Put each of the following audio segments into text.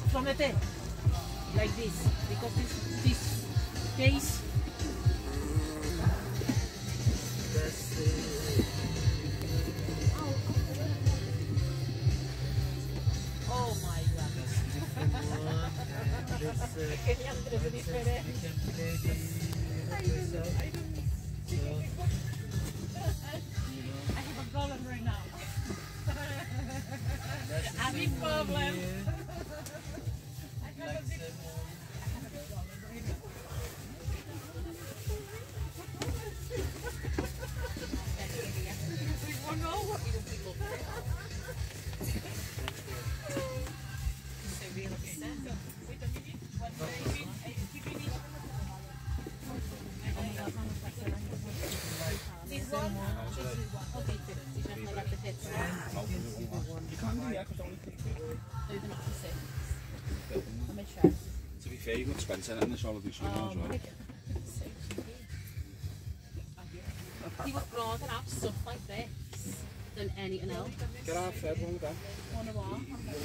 from the tail, like this, because this case. Oh my God. I have a problem right now. A big problem. To be fair, you've got Spencer and the solid issue as well. He would rather have stuff like this than anything else. Get our fed one then. Wonder what?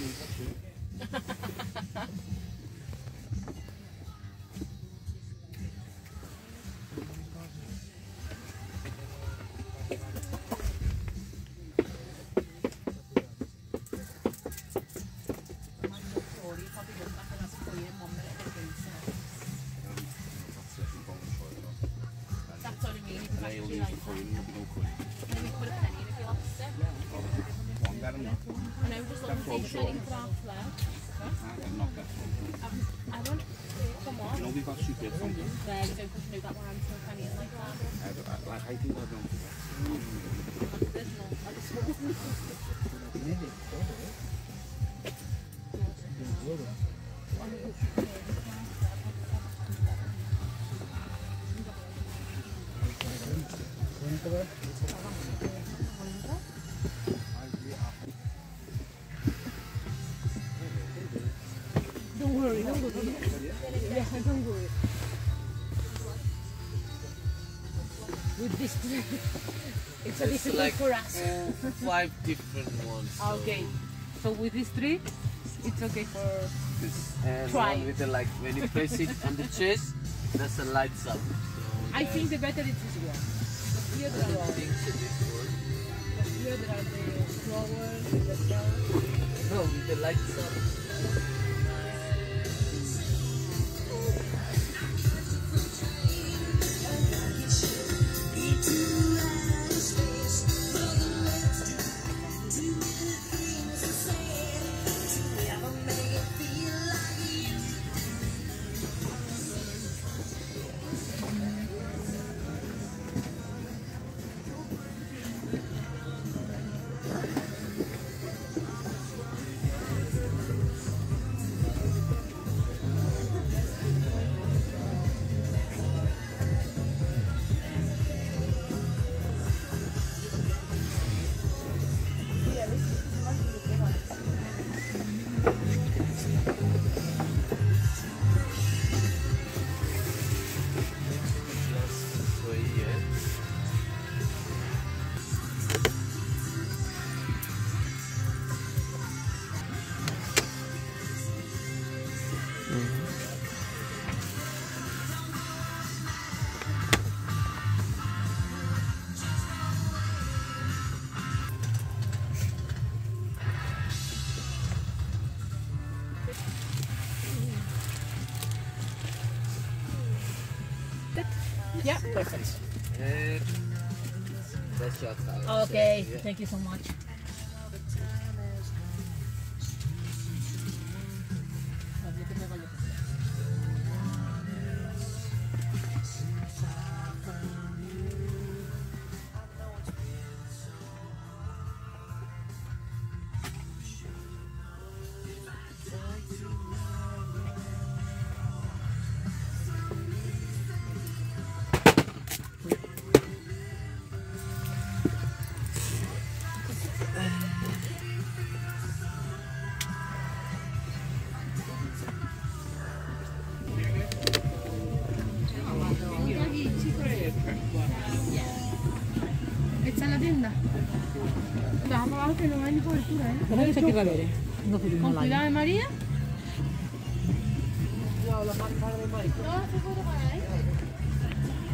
Don't worry, don't worry. Yeah, don't worry. With this, it's a difficult like for us. 5 different ones. So. Okay, so with these 3, it's okay for And try. one with the like when you press it on the chest, that's a lights up. So I think the better it is one. Here there are the flowers, with the flowers. no, with the lights up. Yeah, perfect. And that's your time. Okay, Yeah. thank you so much. Está en la tienda. Vamos abajo que no hay ni cobertura, ¿eh? ¿Cómo que se quiere ver? No Con cuidado de María. la parte de Mike. No, se puede parar, ¿eh?